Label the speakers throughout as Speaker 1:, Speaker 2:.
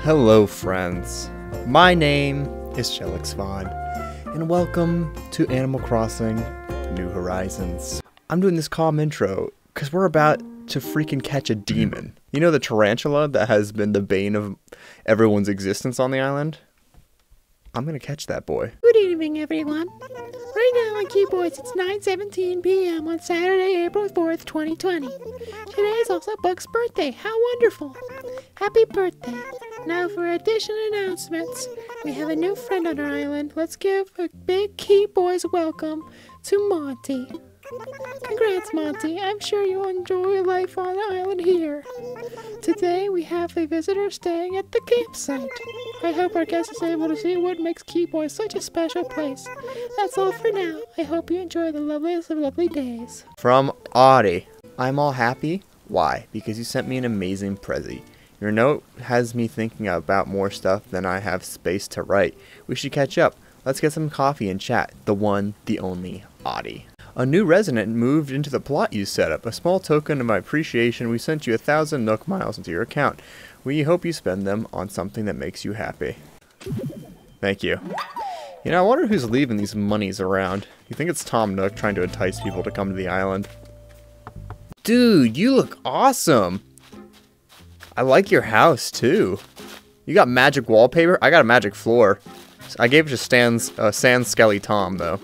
Speaker 1: Hello friends, my name is Jelix and welcome to Animal Crossing New Horizons. I'm doing this calm intro because we're about to freaking catch a demon. You know the tarantula that has been the bane of everyone's existence on the island? I'm gonna catch that boy.
Speaker 2: Good evening, everyone. Right now on Keyboards, it's 9:17 p.m. on Saturday, April 4th, 2020. Today is also Buck's birthday. How wonderful. Happy birthday. Now for additional announcements. We have a new friend on our island. Let's give a big Keyboards welcome to Monty. Congrats, Monty. I'm sure you'll enjoy your life on the island here. Today, we have a visitor staying at the campsite. I hope our guest is able to see what makes Keyboards such a special place. That's all for now. I hope you enjoy the loveliest of lovely days.
Speaker 1: From Audie. I'm all happy. Why? Because you sent me an amazing prezi. Your note has me thinking about more stuff than I have space to write. We should catch up. Let's get some coffee and chat. The one, the only, Audie. A new resident moved into the plot you set up. A small token of my appreciation, we sent you 1,000 Nook miles into your account. We hope you spend them on something that makes you happy. Thank you. You know, I wonder who's leaving these monies around. You think it's Tom Nook trying to entice people to come to the island? Dude, you look awesome! I like your house, too. You got magic wallpaper? I got a magic floor. I gave it to Sans Skelly Tom, though.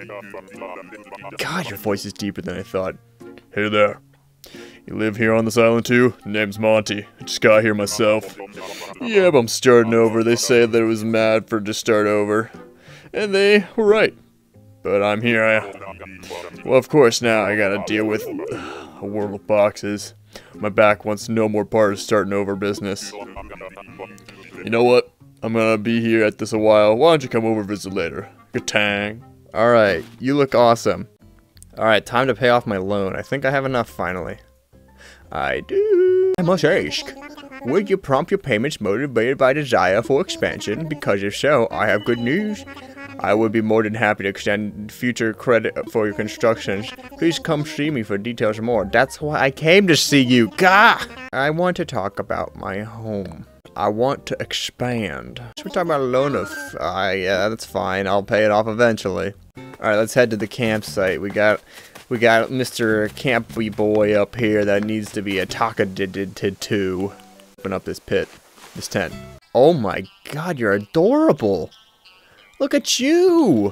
Speaker 1: God, your voice is deeper than I thought.
Speaker 3: Hey there. You live here on this island too? Name's Monty. I just got here myself. Yeah, but I'm starting over. They say that it was mad to start over. And they were right. But I'm here. Well, of course, now I gotta deal with a world of boxes. My back wants no more part of starting over business. You know what? I'm gonna be here at this a while. Why don't you come over and visit later? Ka-tang.
Speaker 1: Alright, you look awesome. Alright, time to pay off my loan. I think I have enough finally. I do. I must ask, would you prompt your payments motivated by desire for expansion? Because if so, I have good news. I would be more than happy to extend future credit for your constructions. Please come see me for details more. That's why I came to see you. Gah! I want to talk about my home. I want to expand. So we're talking about a loan of, yeah, that's fine. I'll pay it off eventually. All right, let's head to the campsite. We got Mr. Campy Boy up here that needs to be talkative to. Open up this tent. Oh my God, you're adorable. Look at you,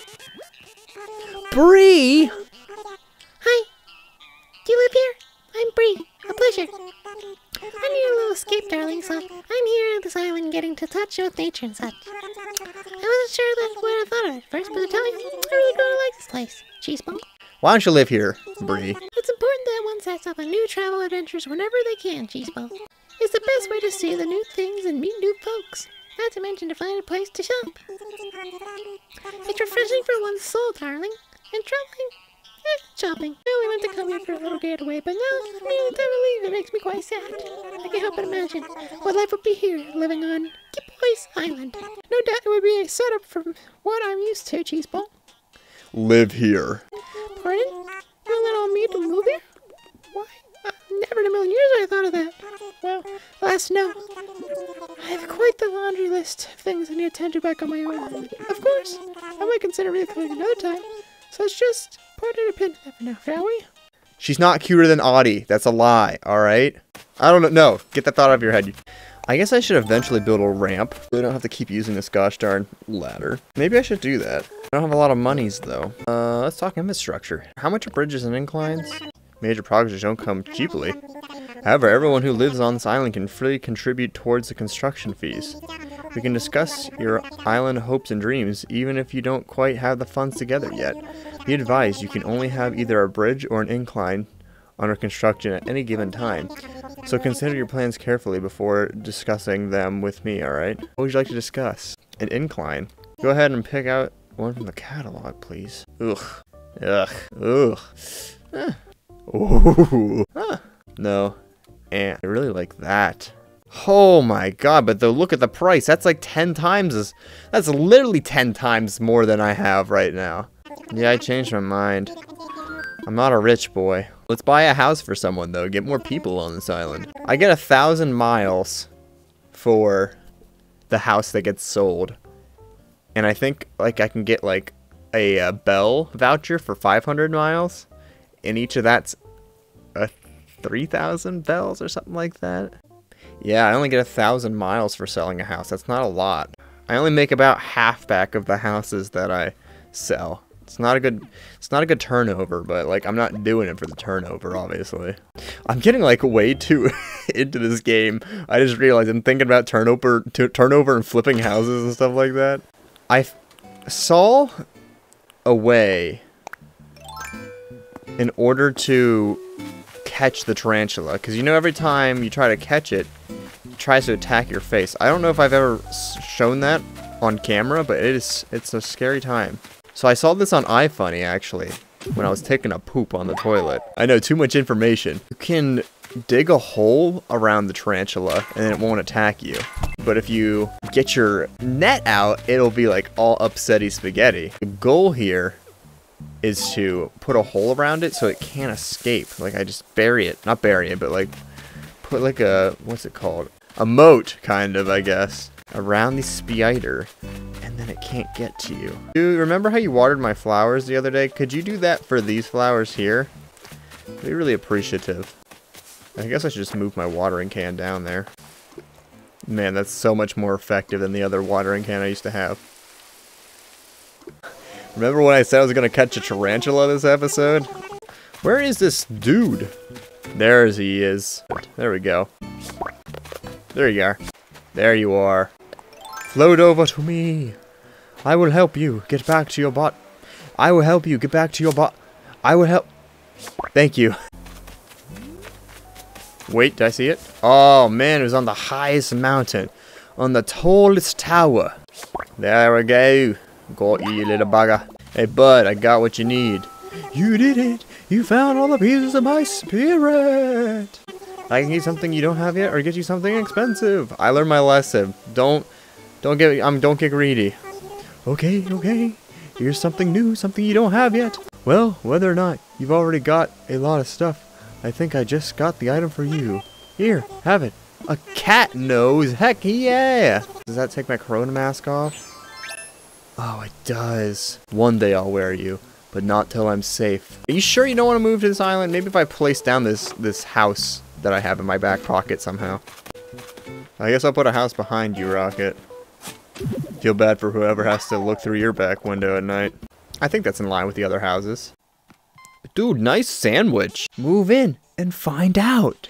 Speaker 1: Bree.
Speaker 2: Hi. Do you live here? I'm Bree. A pleasure. I need a little escape, darling, so I'm here at this island getting to touch with nature and such. I wasn't sure that's what I thought of at first, but I tell you, I really do like this place. Cheese ball.
Speaker 1: Why don't you live here, Bree?
Speaker 2: It's important that one sets up on new travel adventures whenever they can, Cheese ball. It's the best way to see the new things and meet new folks. Not to mention to find a place to shop. It's refreshing for one's soul, darling. And traveling, shopping. I only meant to come here for a little getaway, but now, nearly time to leave, it makes me quite sad. I can't help but imagine what life would be here, living on Keyboards Island. No doubt it would be a setup from what I'm used to, Cheese ball.
Speaker 3: Live here.
Speaker 2: Pardon? You let on me to move here? Why? Never in a million years would I thought of that. Well, alas, no. I have quite the laundry list of things I need to tend to back on my own island. Of course, I might consider relocating another time, so let's just put a pin in that for now, shall we?
Speaker 1: She's not cuter than Audie. That's a lie, alright? I don't know. No, get that thought out of your head. I guess I should eventually build a ramp. I don't have to keep using this gosh darn ladder. Maybe I should do that. I don't have a lot of monies, though. Let's talk infrastructure. How much are bridges and inclines? Major projects don't come cheaply. However, everyone who lives on this island can freely contribute towards the construction fees. We can discuss your island hopes and dreams, even if you don't quite have the funds together yet. Be advised, you can only have either a bridge or an incline under construction at any given time. So consider your plans carefully before discussing them with me, alright? What would you like to discuss? An incline. Go ahead and pick out one from the catalog, please. Ugh. Ugh. Ugh. Ooh. No. I really like that. Oh my God, but look at the price. That's like 10 times that's literally 10 times more than I have right now. Yeah, I changed my mind. I'm not a rich boy. Let's buy a house for someone though. Get more people on this island. I get 1,000 miles for the house that gets sold. And I think like I can get like a Bell voucher for 500 miles. And each of that's 3,000 bells or something like that. Yeah, I only get 1,000 miles for selling a house. That's not a lot. I only make about half back of the houses that I sell. It's not a good turnover, but like I'm not doing it for the turnover, obviously. I'm getting like way too into this game. I just realized I'm thinking about turnover and flipping houses and stuff like that. I saw a way in order to catch the tarantula, because you know every time you try to catch it, it tries to attack your face. I don't know if I've ever shown that on camera, but it's a scary time. So I saw this on iFunny actually when I was taking a poop on the toilet. I know, too much information. You can dig a hole around the tarantula and then it won't attack you. But if you get your net out, it'll be like all upsetty spaghetti. The goal here is to put a hole around it so it can't escape. Like I just bury it, not bury it, but like put like a, what's it called? A moat, kind of, I guess, around the spider, and then it can't get to you. Dude, remember how you watered my flowers the other day? Could you do that for these flowers here? I'd be really appreciative. I guess I should just move my watering can down there. Man, that's so much more effective than the other watering can I used to have. Remember when I said I was going to catch a tarantula this episode? Where is this dude? There he is. There we go. There you are. There you are. Float over to me. I will help you get back to your bot. I will help you get back to your bot. I will help. Thank you. Wait, did I see it? Oh man, it was on the highest mountain. On the tallest tower. There we go. Got you, little bugger. Hey bud, I got what you need. You did it. You found all the pieces of my spirit. I can get something you don't have yet, or get you something expensive. I learned my lesson. Don't get greedy. Okay. Here's something new, something you don't have yet. Well, whether or not you've already got a lot of stuff, I think I just got the item for you. Here, have it. A cat nose. Heck yeah! Does that take my corona mask off? Oh, it does. One day I'll wear you, but not till I'm safe. Are you sure you don't want to move to this island? Maybe if I place down this house that I have in my back pocket somehow. I guess I'll put a house behind you, Rocket. Feel bad for whoever has to look through your back window at night. I think that's in line with the other houses. Dude, nice sandwich. Move in and find out.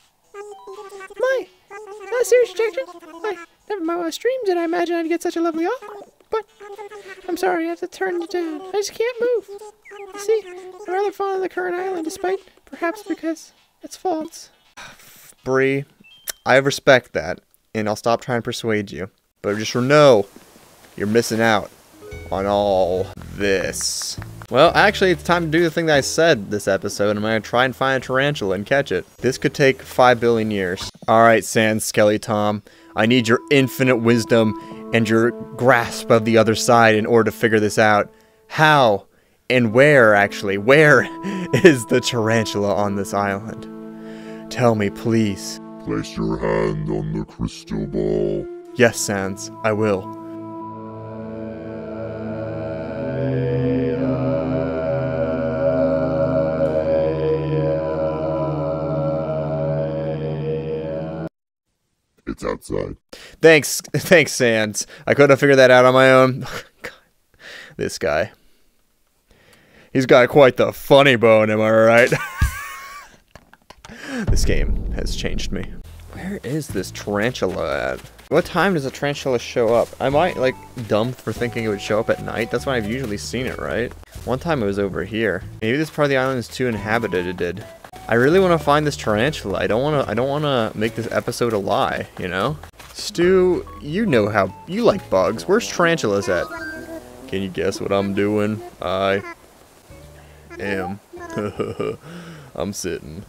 Speaker 2: Serious objection? Never mind my streams did I imagine I'd get such a lovely offer. But I'm sorry, I have to turn it down. I just can't move. You see, I'm rather fond of the current island, despite perhaps because its faults.
Speaker 1: Bree, I respect that, and I'll stop trying to persuade you. But just know, you're missing out on all this. Well, actually, it's time to do the thing that I said this episode. I'm going to try and find a tarantula and catch it. This could take 5 billion years. Alright, Sand Skelly Tom. I need your infinite wisdom and your grasp of the other side in order to figure this out. How and where, actually, where is the tarantula on this island? Tell me, please.
Speaker 4: Place your hand on the crystal ball.
Speaker 1: Yes, Sans, I will.
Speaker 4: It's outside.
Speaker 1: Thanks, Sans. I couldn't have figured that out on my own. God, this guy. He's got quite the funny bone, am I right? This game has changed me. Where is this tarantula at? What time does a tarantula show up? Am I, like, dumb for thinking it would show up at night? That's when I've usually seen it, right? One time it was over here. Maybe this part of the island is too inhabited. I really want to find this tarantula. I don't want to make this episode a lie, you know? Stu, you know how you like bugs. Where's tarantulas at? Can you guess what I'm doing? I am. I'm sitting.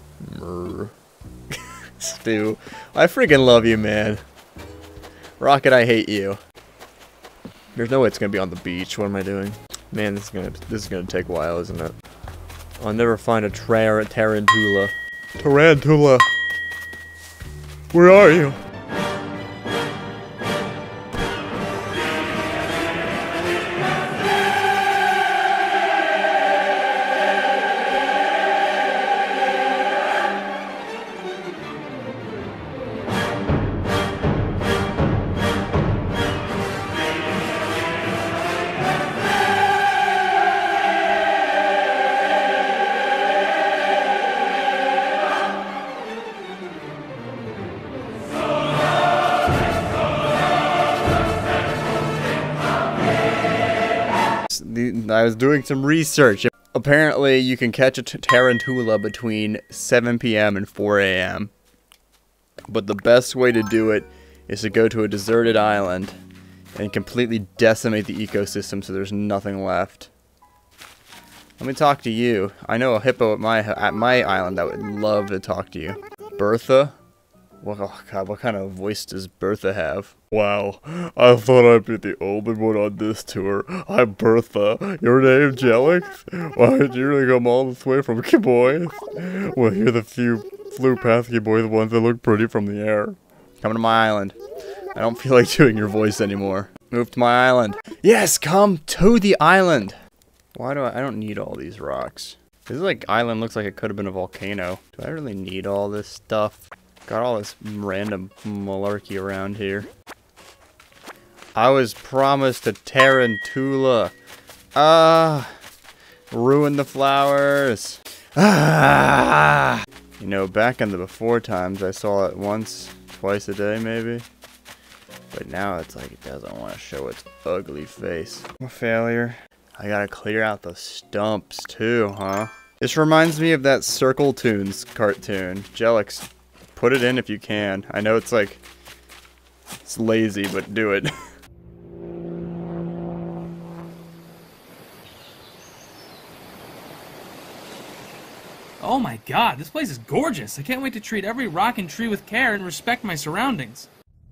Speaker 1: Stu, I freaking love you, man. Rocket, I hate you. There's no way it's gonna be on the beach. What am I doing? Man, this is gonna take a while, isn't it? I'll never find a tarantula. Tarantula! Where are you? I was doing some research. Apparently, you can catch a tarantula between 7 p.m. and 4 a.m. But the best way to do it is to go to a deserted island and completely decimate the ecosystem so there's nothing left. Let me talk to you. I know a hippo at my island that would love to talk to you. Bertha? Oh God, what kind of voice does Bertha have?
Speaker 3: Wow, I thought I'd be the only one on this tour. I'm Bertha. Your name, Jelix? Why did you really come all this way from Boys? Well, you're the few flew past Boys, the ones that look pretty from the air.
Speaker 1: Come to my island. I don't feel like doing your voice anymore. Move to my island. Yes, come to the island. Why do I don't need all these rocks. This like island looks like it could have been a volcano. Do I really need all this stuff? Got all this random malarkey around here. I was promised a tarantula. Ruin the flowers. You know, back in the before times, I saw it once, twice a day maybe. But now it's like it doesn't want to show its ugly face. I'm a failure. I gotta clear out the stumps too, huh? This reminds me of that Circle Tunes cartoon. Jelix, put it in if you can. I know it's like, it's lazy, but do it.
Speaker 5: Oh my god, this place is gorgeous. I can't wait to treat every rock and tree with care and respect my surroundings.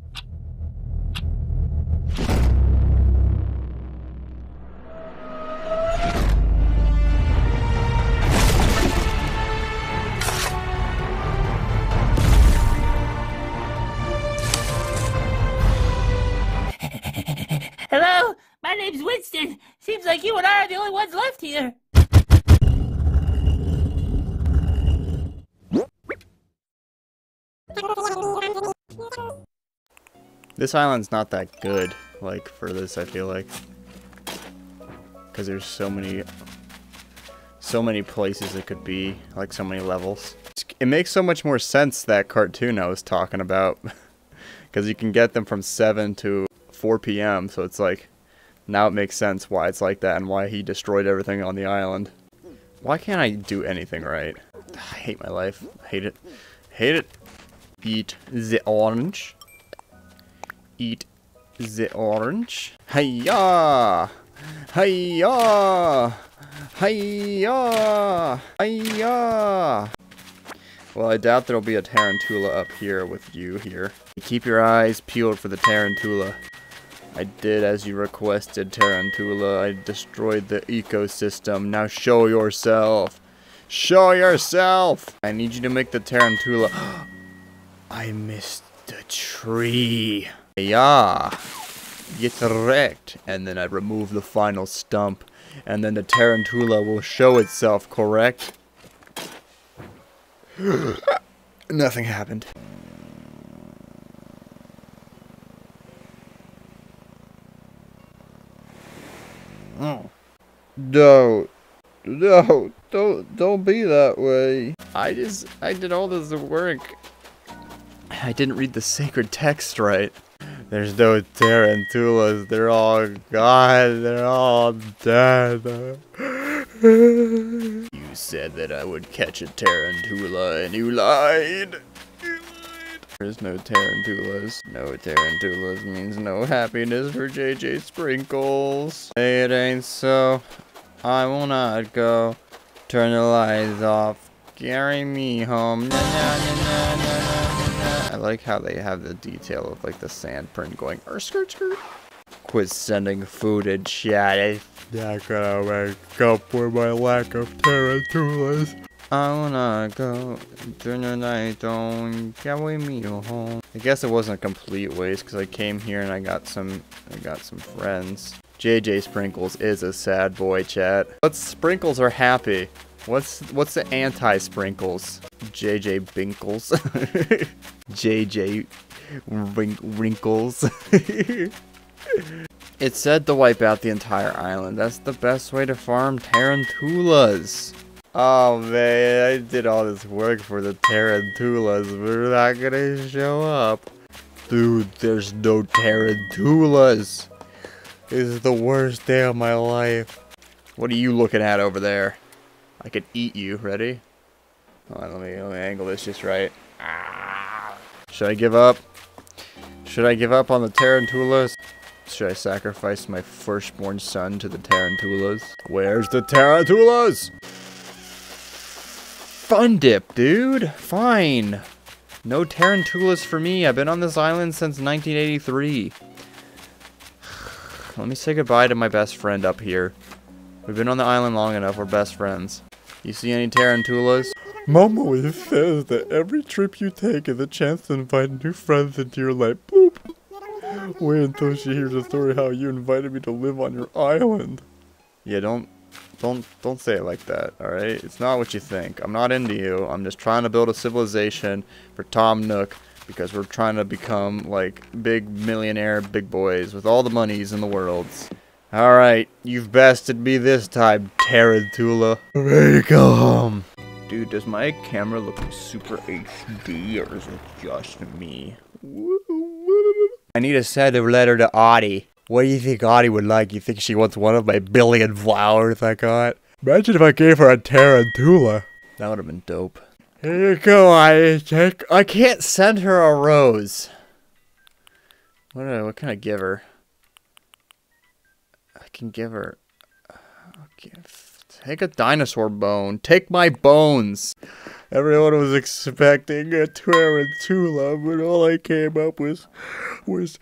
Speaker 6: Hello, my name's Winston. Seems like you and I are the only ones left here.
Speaker 1: This island's not that good, like, for this, I feel like. Because there's so many places it could be, like so many levels. It makes so much more sense, that cartoon I was talking about. Because you can get them from 7 to 4 p.m., so it's like, now it makes sense why it's like that and why he destroyed everything on the island. Why can't I do anything right? I hate my life. Hate it. Hate it. Eat the orange. Eat the orange. Hiya! Hiya! Hiya! Hiya! Well, I doubt there'll be a tarantula up here with you here. Keep your eyes peeled for the tarantula. I did as you requested, tarantula. I destroyed the ecosystem. Now show yourself. Show yourself! I need you to make the tarantula. I missed the tree. Yeah. Get wrecked. And then I remove the final stump. And then the tarantula will show itself, correct? Nothing happened. Oh. No. No. Don't be that way. I did all this work. I didn't read the sacred text right. There's no tarantulas. They're all gone. They're all dead. You said that I would catch a tarantula and you lied. There's no tarantulas. No tarantulas means no happiness for JJ Sprinkles. Say it ain't so. I will not go. Turn the lights off. Carry me home. Na, na, na, na, na, na. I like how they have the detail of like the sand print going skirt skirt. Quit sending food in chat. It's not gonna wake up with my lack of tarantulas. I wanna go. Turn the light on. Carry me home. I guess it wasn't a complete waste because I came here and I got some friends. JJ Sprinkles is a sad boy, chat. But Sprinkles are happy. What's the anti-Sprinkles? JJ Binkles. JJ Wrinkles. It said to wipe out the entire island. That's the best way to farm tarantulas. Oh man, I did all this work for the tarantulas. We're not gonna show up. Dude, there's no tarantulas. This is the worst day of my life. What are you looking at over there? I could eat you. Ready? Hold on, let me angle this just right. Should I give up? Should I give up on the tarantulas? Should I sacrifice my firstborn son to the tarantulas? Where's the tarantulas? Fun dip, dude. Fine. No tarantulas for me. I've been on this island since 1983. Let me say goodbye to my best friend up here. We've been on the island long enough. We're best friends. You see any tarantulas?
Speaker 3: Mom always says that every trip you take is a chance to invite new friends into your life. Boop. Wait until she hears the story how you invited me to live on your island.
Speaker 1: Yeah, don't say it like that, alright? It's not what you think. I'm not into you. I'm just trying to build a civilization for Tom Nook because we're trying to become, like, big millionaire big boys with all the monies in the world. Alright, you've bested me this time, Tarantula. Ready to go home. Dude, does my camera look super HD or is it just me? I need to send a letter to Audie. What do you think Audie would like? You think she wants one of my billion flowers I got?
Speaker 3: Imagine if I gave her a tarantula.
Speaker 1: That would have been dope. Here you go, Audie. I can't send her a rose. What can I give her? I can give her... Take a dinosaur bone. Take my bones. Everyone was expecting a tarantula, but all I came up with was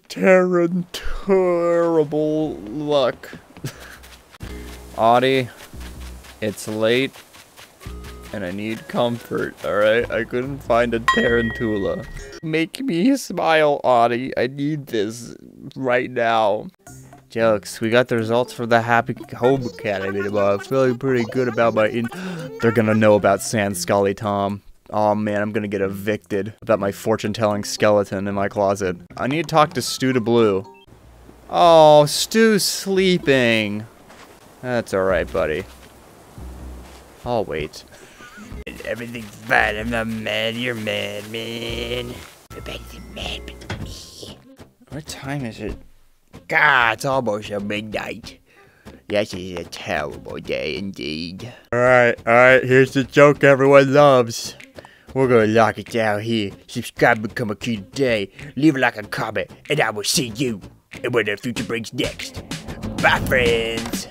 Speaker 1: terrible luck. Audie, it's late, and I need comfort, alright? I couldn't find a tarantula. Make me smile, Audie. I need this right now. Jelix, we got the results for the Happy Home Academy tomorrow. I'm feeling pretty good about my They're gonna know about Sand Scully, Tom. Oh man, I'm gonna get evicted about my fortune-telling skeleton in my closet. I need to talk to Stu to Blue. Oh, Stu's sleeping. That's alright, buddy. I'll wait.
Speaker 7: Everything's fine. I'm not mad. You're mad, man. Everybody's mad but me.
Speaker 1: What time is it?
Speaker 7: God, it's almost midnight. This is a terrible day indeed.
Speaker 1: Alright, here's the joke everyone loves.
Speaker 7: We're gonna lock it down here. Subscribe and become a key today. Leave a like and comment, and I will see you in what the future brings next. Bye, friends.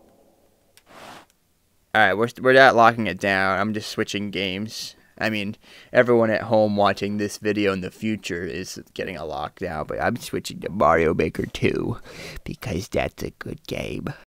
Speaker 1: Alright, we're not locking it down. I'm just switching games. I mean, everyone at home watching this video in the future is getting a lockdown, but I'm switching to Mario Maker 2 because that's a good game.